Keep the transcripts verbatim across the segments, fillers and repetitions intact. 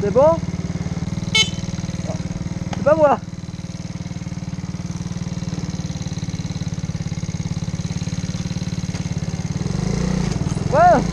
C'est bon? C'est pas moi. Ouais.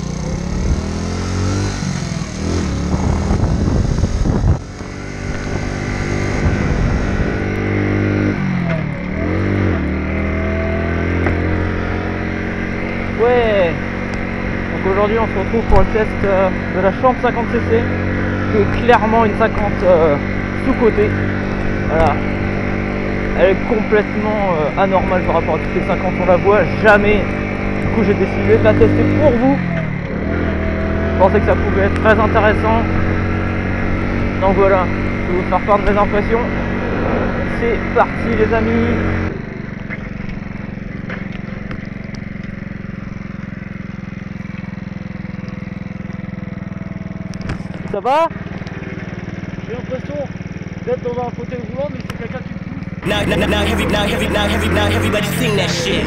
Ouais. Donc aujourd'hui on se retrouve pour le test euh, de la Champ cinquante C C, qui est clairement une cinquante euh, sous-côté. Voilà. Elle est complètement euh, anormale par rapport à toutes les cinquante, on la voit jamais. Du coup j'ai décidé de la tester pour vous. Je pensais que ça pouvait être très intéressant. Donc voilà, je vais vous faire part de mes impressions. C'est parti les amis. Ça va? J'ai l'impression d'être dans un fauteuil roulant mais c'est quelqu'un qui me pousse. Now, now, now, every, now, every, now, every, now, everybody sing that shit.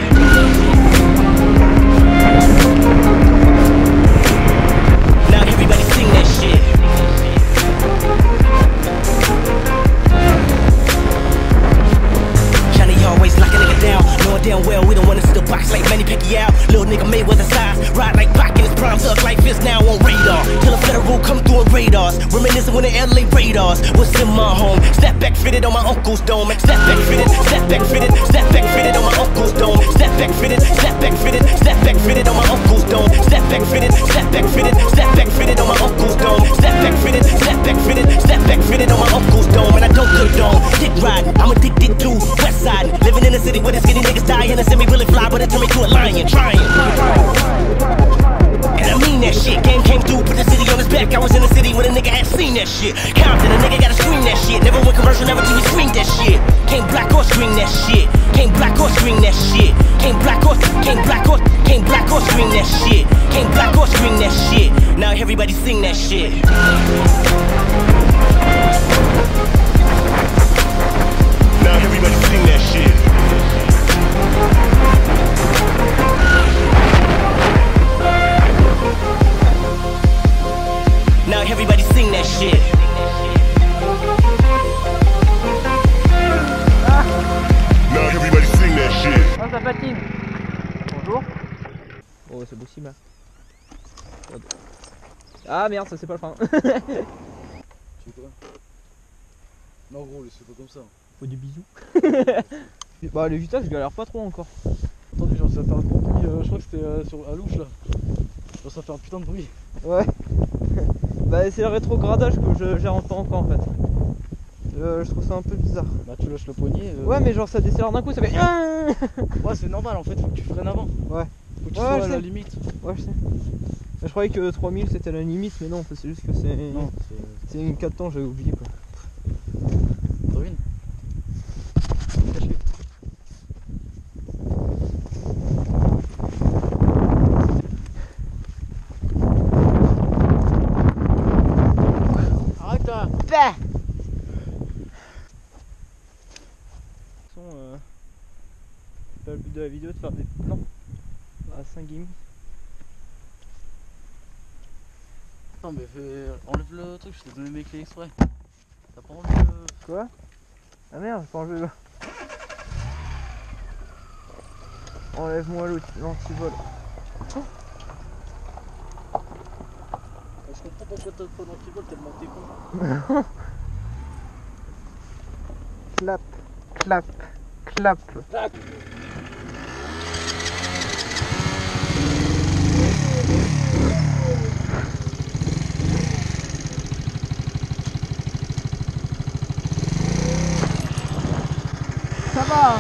Now everybody sing that shit. Johnny always lock a nigga down, knowing damn well we don't wanna see the box like Manny Pacquiao. Little nigga Mayweather size, ride like Pac in his prime, thug like this now on radar. Till a federal come through on radars, reminiscing when the L A Raiders was in my home. Step back fitted on my uncle's dome. Step back fitted, step back fitted, step back fitted on my uncle's dome. Step back fitted, step back fitted, step back fitted on my uncle's dome. Step back fitted, step back fitted, step back fitted on my uncle's dome. Step back fitted, step back fitted, step back fitted on my uncle's dome. And I don't condone dick riding, I'm addicted to west side. Living in a city where the skinny niggas die and the semi really fly, but it turned me to a lion, trying. And I mean that shit. Game came through, put the city on his back. I was in the city when a nigga had seen that shit. Compton, a nigga gotta scream that shit. Never went commercial, never T V screened that shit. Came black or screen that shit. Came black or screen that shit. Came black or, came black or, came black or screen that shit. Came black or screen that shit. Now everybody sing that shit. Now everybody sing that shit. Now everybody sing that shit. Ah. Now everybody sing that shit. Ah, ça patine. Bonjour. Oh, c'est beau si mal. Ah merde, ça c'est pas le frein. Tu sais quoi? Non gros, c'est pas comme ça. Faut du bisou. Bah les vitesses je galère pas trop encore. Attendez, genre ça fait un gros bruit, euh, je crois que c'était euh, sur à louche là. Genre ça fait un putain de bruit. Ouais. Bah c'est le rétrogradage que je gère pas encore en fait. Euh, je trouve ça un peu bizarre. Bah tu lâches le poignet. Euh... Ouais mais genre ça décélère d'un coup, ça fait. Ouais c'est normal en fait, faut que tu freines avant. Ouais. Faut que tu Ouais, sois je à la sais. limite. Ouais je sais. Je croyais que trois mille c'était la limite mais non, c'est juste que c'est. Non, c'est une quatre temps, j'avais oublié quoi. Ruine. Arrête là. Bah. Euh, c'est pas le but de la vidéo de faire des plans à cinq gimmicks. Non mais fais... enlève le truc, je t'ai donné mes clés exprès. T'as pas enlevé le... Quoi? Ah merde, j'ai pas enlevé le... Enlève-moi l'antivol. Oh. Je comprends pourquoi t'as pas d'antivol tellement t'es con. Clap, clap, clap. Clap. Ça va.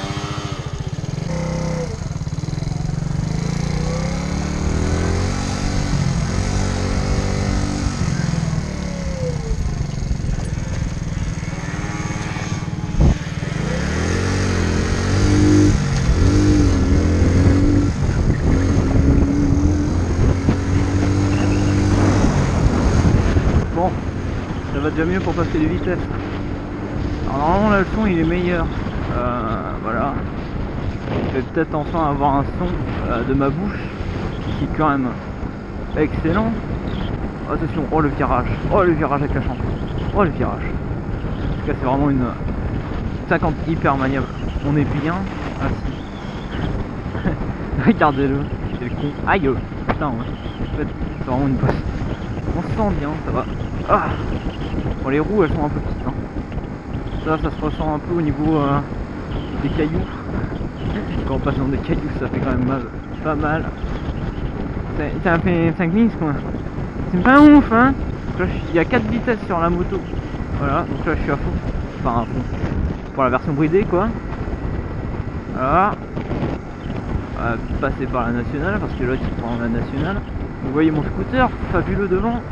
Bon, ça va déjà mieux pour passer les vitesses. Alors normalement là le son il est meilleur. Euh, voilà. Je vais peut-être enfin avoir un son euh, de ma bouche qui est quand même excellent. Attention, oh le virage, oh le virage avec la chambre. Oh le virage. En tout cas c'est vraiment une cinquante hyper maniable. On est bien assis. Regardez-le, c'est le con. Aïe. Putain ouais. En fait c'est vraiment une bosse. On se sent bien, ça va. Ah bon, les roues elles sont un peu petites hein. Ça ça se ressent un peu au niveau euh, des cailloux. Quand on passe dans des cailloux ça fait quand même mal. Pas mal. Ça fait cinq minutes quoi. C'est pas ouf hein. Donc là il y a quatre vitesses sur la moto. Voilà, donc là je suis à fond. Enfin à fond. Pour la version bridée quoi. Voilà. On va passer par la nationale parce que là tu prends la nationale. Vous voyez mon scooter, fabuleux devant.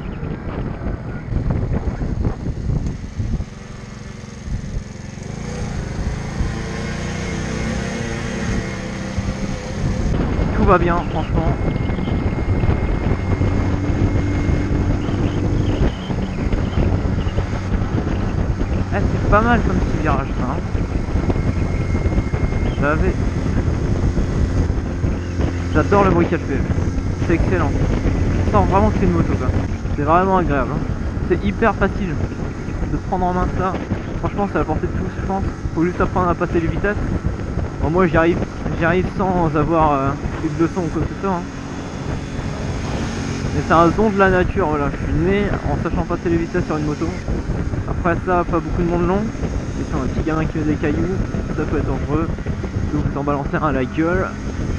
Tout va bien franchement. Ah, c'est pas mal comme petit virage ça hein. J'avais... J'adore le bruit qu'elle fait. C'est excellent. On sent vraiment que c'est une moto quoi. C'est vraiment agréable hein. C'est hyper facile de prendre en main ça. Franchement c'est à la portée de tous je pense. Faut juste apprendre à passer les vitesses. Bon, moi j'y arrive, j'y arrive sans avoir euh, eu de leçon ou quoi que ce soit hein. Mais c'est un don de la nature, voilà. Je suis né en sachant passer les vitesses sur une moto. Après ça, pas beaucoup de monde long. Et sur un petit gamin qui met des cailloux, ça peut être dangereux. Donc vous en balancer un à la gueule.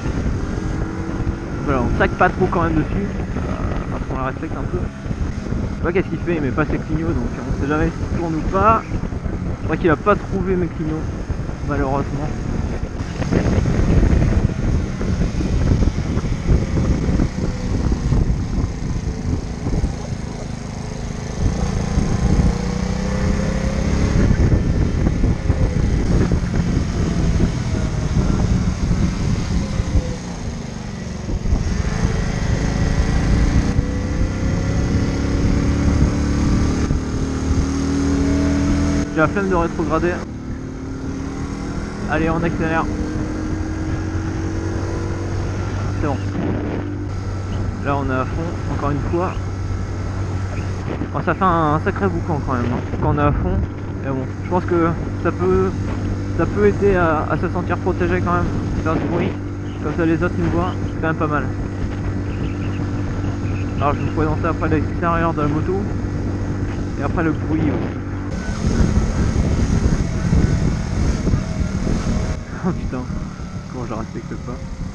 Voilà, on sac pas trop quand même dessus. Euh, après on la respecte un peu. Je sais pas qu'est-ce qu'il fait, il met pas ses clignots, donc on sait jamais s'il tourne ou pas. C'est vrai qu'il a pas trouvé mes clignots, malheureusement. J'ai la flemme de rétrograder. Allez, on accélère. C'est bon. Là, on est à fond, encore une fois. Bon, ça fait un sacré boucan quand même, hein, quand on est à fond. Mais bon, je pense que ça peut, ça peut aider à, à se sentir protégé quand même, faire du bruit. Comme ça, les autres nous voient, c'est quand même pas mal. Alors, je vais vous présenter après l'extérieur de la moto. Et après le bruit aussi. Oh putain, comment je la respecte pas.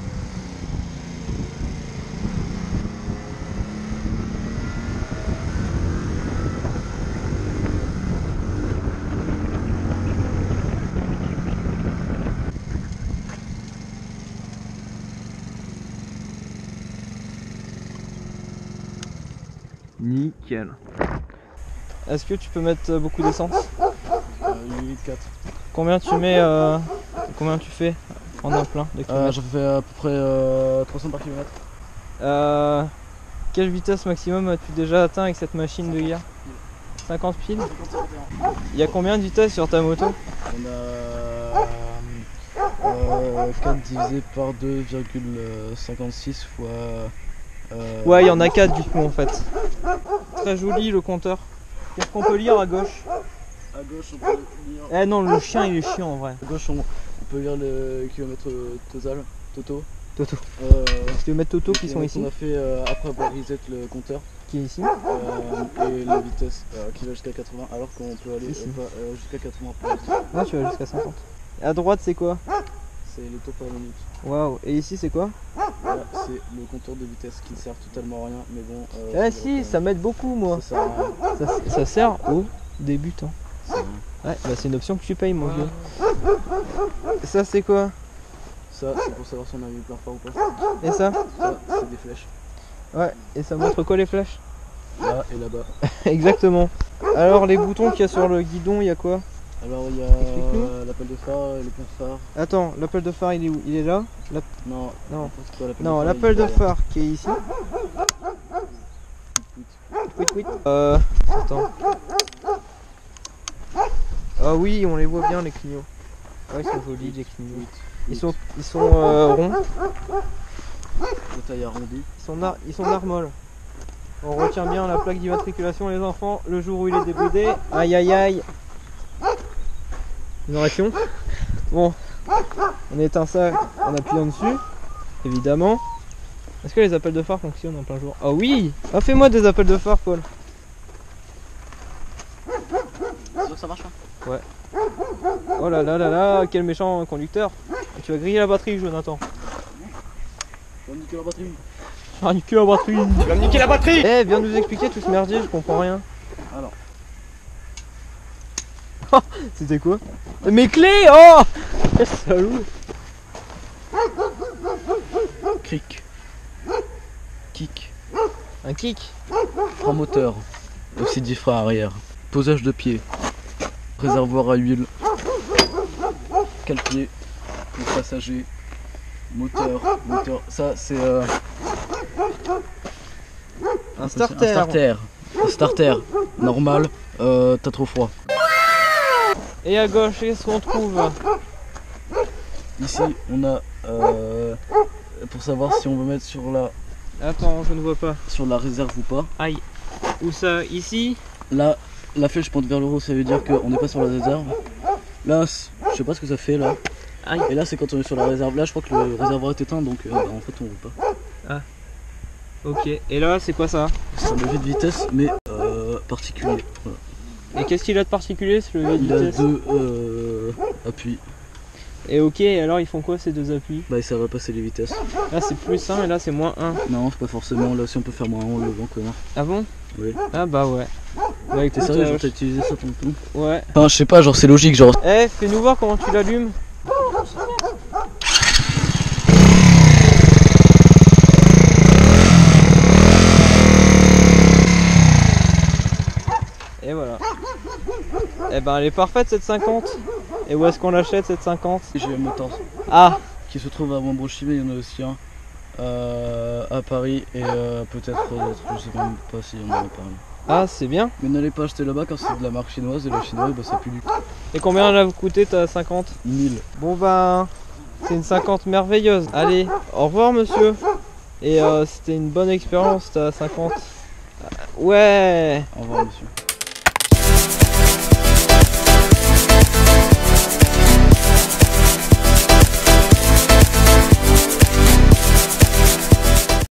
Nickel. Est-ce que tu peux mettre beaucoup d'essence? euh, huit litres quatre. Combien tu mets euh, combien tu fais en un plein de Euh, kilomètres? J'en fais à peu près euh, trois cents par kilomètre. Euh, quelle vitesse maximum as-tu déjà atteint avec cette machine de guerre? cinquante piles. Il y a combien de vitesses sur ta moto? On a euh, quatre divisé par deux virgule cinquante-six fois... Euh, Ouais, il y en a quatre du coup en fait. Très joli le compteur. Qu'est-ce qu'on peut lire à gauche? À gauche on peut lire... Eh non, le chien il est chiant en vrai. À gauche on, on peut lire le kilomètre total, Toto. Toto. Euh, Kilomètres Toto qui sont ici, On a fait euh, après avoir reset le compteur. qui est ici. Euh, et la vitesse euh, qui va jusqu'à quatre-vingts alors qu'on peut aller Ici. euh, pas, euh, jusqu'à quatre-vingts pour l'instant. Là tu vas jusqu'à cinquante. Et à droite c'est quoi? C'est les tours par minute. Waouh. Et ici c'est quoi? Là c'est le compteur de vitesse qui ne sert totalement à rien mais bon. Euh, Ah ça si, va, ça m'aide beaucoup moi. ça sert à rien. Ça, ça sert aux débutants. Ça sert à rien. Ouais, bah c'est une option que tu payes mon vieux. Ça c'est quoi? Ça c'est pour savoir si on a eu plein phare ou pas. Et ça? Ça c'est des flèches. Ouais, et ça montre quoi les flèches? Là et là-bas. Exactement. Alors les boutons qu'il y a sur le guidon, il y a quoi? Alors il y a Explique-nous. l'appel de phare, le plein phare. Attends, l'appel de phare il est où? Il est là? La- Non, Non. c'est pas l'appel Non, de phare, l'appel il de est là. phare qui est ici. Oui, oui. Euh. Attends. Ah oui, on les voit bien les clignots. Ouais, ils sont jolis les clignots. Huit. Ils sont, ils sont euh, ronds. La taille arrondie. Ils sont, nar ils sont narmoles. On retient bien la plaque d'immatriculation les enfants, le jour où il est débridé. Aïe aïe aïe. Une réaction. Bon, on éteint ça en appuyant dessus, évidemment. Est-ce que les appels de phare fonctionnent en plein jour? Ah oui. Ah, fais-moi des appels de phare, Paul. C'est sûr que ça marche hein? Ouais. Oh là là là là, quel méchant conducteur. Tu vas griller la batterie, Jonathan. On va niquer la batterie. Tu vas niquer la batterie. Tu vas me niquer la batterie. Eh, viens nous expliquer tout ce merdier, je comprends rien. Alors. C'était quoi? Mes clés. Oh quel salaud. Cric. Kick. Un kick. Frein moteur. Aussi dit frein arrière. Posage de pied. Réservoir à huile. Cale-pied. Le passager. Moteur. Moteur. Ça c'est euh... Un starter. Un starter. Un starter. Normal. Euh, T'as trop froid. Et à gauche, qu'est-ce qu'on trouve? Ici on a euh, pour savoir si on veut mettre sur la Attends, je ne vois pas. sur la réserve ou pas. Aïe. Où ça? Ici? Là la flèche pointe vers le haut, ça veut dire qu'on n'est pas sur la réserve. Là je sais pas ce que ça fait là. Aïe. Et là c'est quand on est sur la réserve. Là je crois que le réservoir est éteint donc euh, bah, en fait on veut pas. Ok. Et là, c'est quoi ça? C'est un levier de vitesse mais euh, particulier. Voilà. Et qu'est-ce qu'il a de particulier ce levier de Il a vitesse? deux euh, appuis. Et ok, alors ils font quoi ces deux appuis? Bah ça va passer les vitesses. Là c'est plus un et là c'est moins un. Non c'est pas forcément. Là si on peut faire moins un on le vend connard. Ah bon? Oui. Ah bah ouais. Bah T'es écoute, sérieux euh, genre t'as utilisé ça ton ton? ouais. Enfin je sais pas genre c'est logique genre. Eh, fais-nous voir comment tu l'allumes. Et voilà. Eh ben elle est parfaite cette cinquante. Et où est-ce qu'on l'achète cette cinquante? J'ai un moteur Ah, qui se trouve à Montbron-Chimay, il y en a aussi un euh, à Paris et euh, peut-être d'autres, je sais même pas s'il y en a à Paris. ah c'est bien. Mais n'allez pas acheter là-bas car c'est de la marque chinoise et la chinoise bah, ça pue du cul. Et combien elle a coûté ta cinquante? mille. Bon ben, c'est une cinquante merveilleuse. Allez, au revoir monsieur. Et euh, c'était une bonne expérience ta cinquante. Ouais. Au revoir monsieur.